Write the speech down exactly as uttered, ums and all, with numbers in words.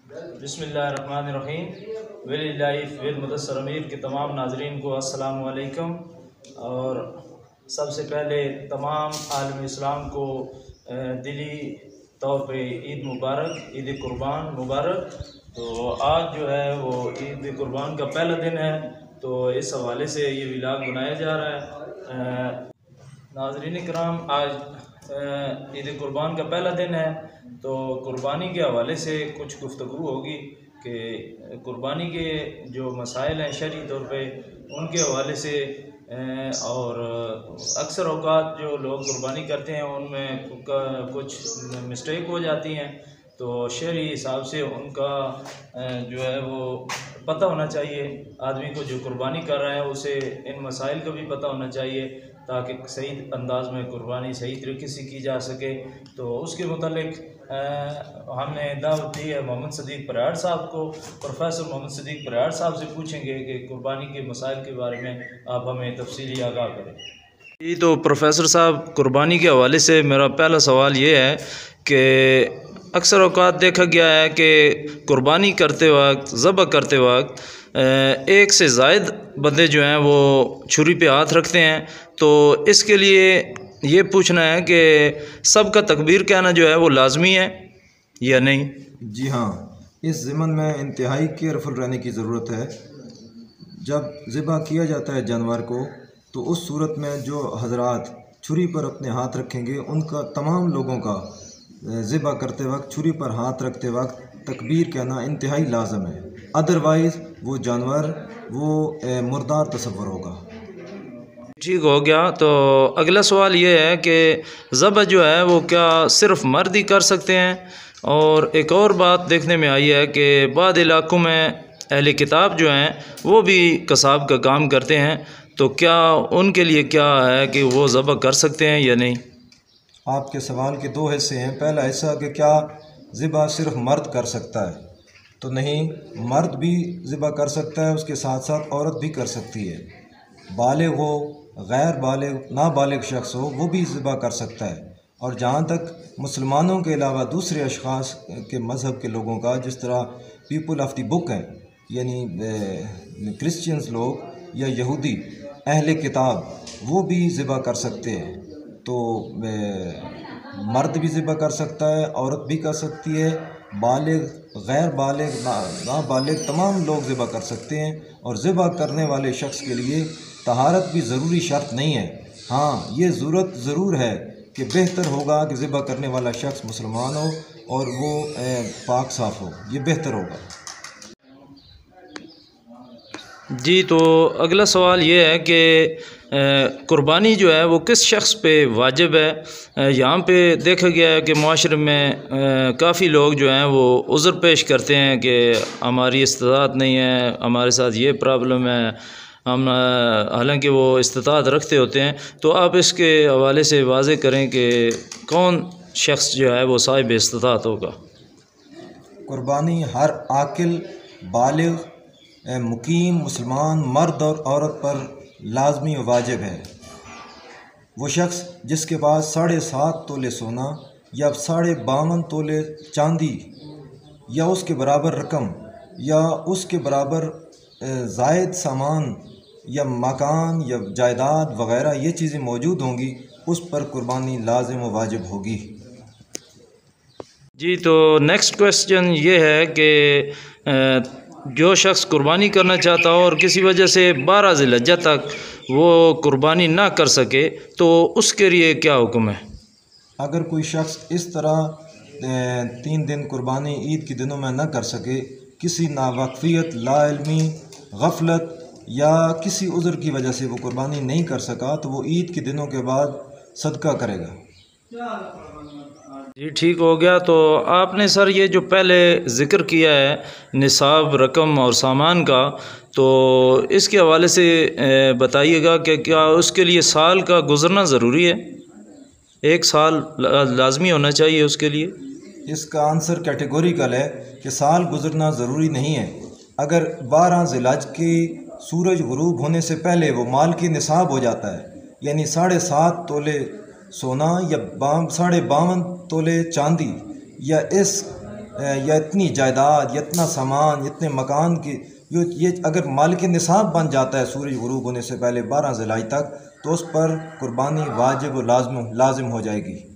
बिस्मिल्लाहिर्रहमानिर्रहीम। Very life well Mudassar अमीर के तमाम नाजरीन को अस्सलाम वालेकुम। और सबसे पहले तमाम आलम इस्लाम को दिली तौर पे ईद मुबारक, ईद कुर्बान मुबारक। तो आज जो है वो ईद कुर्बान का पहला दिन है, तो इस हवाले से ये व्लॉग बनाया जा रहा है। नाज़रीन कराम, आज ईद कुर्बान का पहला दिन है, तो कुर्बानी के हवाले से कुछ गुफ्तगू होगी कि कुर्बानी के जो मसाइल हैं शरई तौर पे उनके हवाले से, और अक्सर औक़ात जो लोग कुर्बानी करते हैं उनमें कुछ मिस्टेक हो जाती हैं, तो शरई हिसाब से उनका जो है वो पता होना चाहिए। आदमी को जो कुर्बानी कर रहा है उसे इन मसाइल का भी पता होना चाहिए ताकि सही अंदाज में कुर्बानी सही तरीके से की जा सके। तो उसके मुतालिक हमने दावत दी है मोहम्मद सदीक बराड़ साहब को। प्रोफेसर मोहम्मद सदीक बराड़ साहब से पूछेंगे कि कुर्बानी के मसाइल के बारे में आप हमें तफसीली आगाह करें। जी, तो प्रोफेसर साहब, कुर्बानी के हवाले से मेरा पहला सवाल ये है कि अक्सर औक़ात देखा गया है कि कुर्बानी करते वक्त, ज़बह करते वक्त एक से ज़ायद बंदे जो हैं वो छुरी पे हाथ रखते हैं। तो इसके लिए ये पूछना है कि सबका तकबीर कहना जो है वो लाजमी है या नहीं? जी हाँ, इस ज़िमन में इंतहाई केयरफुल रहने की ज़रूरत है। जब ज़िबा किया जाता है जानवर को, तो उस सूरत में जो हजरात छुरी पर अपने हाथ रखेंगे उनका, तमाम लोगों का ज़िबा करते वक्त छुरी पर हाथ रखते वक्त तकबीर कहना इंतहाई लाजम है। अदरवाइज़ वो जानवर वो मुर्दार तस्वर होगा। ठीक हो गया। तो अगला सवाल ये है कि ज़बह जो है वो क्या सिर्फ मर्द ही कर सकते हैं? और एक और बात देखने में आई है कि बाद इलाक़ों में अहले किताब जो हैं वो भी कसाब का काम करते हैं, तो क्या उनके लिए क्या है कि वो ज़बह कर सकते हैं या नहीं? आपके सवाल के दो हिस्से हैं। पहला हिस्सा कि क्या ज़िबा सिर्फ मर्द कर सकता है, तो नहीं, मर्द भी ज़िबा कर सकता है, उसके साथ साथ औरत भी कर सकती है। बालिग हो, गैर बालिग, नाबालिग शख्स हो, वो भी ज़िबा कर सकता है। और जहाँ तक मुसलमानों के अलावा दूसरे अशख़ास के मज़हब के लोगों का, जिस तरह पीपल ऑफ द बुक हैं, यानी क्रिश्चियंस लोग या यहूदी अहले किताब, वो भी ज़िबा कर सकते हैं। तो मर्द भी ज़िबा कर सकता है, औरत भी कर सकती है, बालिग, गैर बालिग, नाबालिग, तमाम लोग ज़िबा कर सकते हैं। और ज़िबा करने वाले शख्स के लिए तहारत भी ज़रूरी शर्त नहीं है। हाँ, ये ज़रूरत ज़रूर है कि बेहतर होगा कि ज़िबा करने वाला शख्स मुसलमान हो और वो पाक साफ़ हो, ये बेहतर होगा। जी, तो अगला सवाल ये है कि कुर्बानी जो है वो किस शख्स पे वाजिब है? यहाँ पे देखा गया है कि माशरे में काफ़ी लोग जो हैं वो उज़्र पेश करते हैं कि हमारी इस्तिताअत नहीं है, हमारे साथ ये प्रॉब्लम है, हम हालांकि वो इस्तिताअत रखते होते हैं। तो आप इसके हवाले से वाज़े करें कि कौन शख्स जो है वो साहिब इस्तिताअत होगा? कुर्बानी हर आकिल, बालिग, मुकीम मुसलमान मर्द और औरत पर लाजमी व वाजिब है। वो शख्स जिसके पास साढ़े सात तोले सोना या साढ़े बावन तोले चांदी या उसके बराबर रकम या उसके बराबर ज़ायद सामान या मकान या जायदाद वग़ैरह ये चीज़ें मौजूद होंगी, उस पर कुर्बानी लाजिम व वाजिब होगी। जी, तो नेक्स्ट क्वेश्चन ये है कि जो शख्स कुर्बानी करना चाहता हो और किसी वजह से बारह ज़िलहज्जा तक वो कुर्बानी ना कर सके, तो उसके लिए क्या हुक्म है? अगर कोई शख्स इस तरह तीन दिन कुर्बानी ईद के दिनों में न कर सके, किसी नावाक़फ़ियत, लाइल्मी, गफलत या किसी उज़्र की वजह से वो कुर्बानी नहीं कर सका, तो वो ईद के दिनों के बाद सदका करेगा। जी, ठीक हो गया। तो आपने सर ये जो पहले ज़िक्र किया है निसाब, रकम और सामान का, तो इसके हवाले से बताइएगा कि क्या उसके लिए साल का गुज़रना ज़रूरी है? एक साल लाजमी होना चाहिए उसके लिए? इसका आंसर कैटेगोरिकल है कि साल गुज़रना ज़रूरी नहीं है। अगर बारह ज़िलहज की सूरज गुरूब होने से पहले वो माल की निसाब हो जाता है, यानी साढ़े सात तोले सोना या बाम साढ़े बावन तोले चांदी या इस या इतनी जायदाद, या इतना सामान, इतने मकान की, यो ये अगर मालिक निसाब बन जाता है सूरज गुरूब होने से पहले बारह ज़िलाई तक, तो उस पर कुर्बानी वाजिब व लाज़िम लाज़िम हो जाएगी।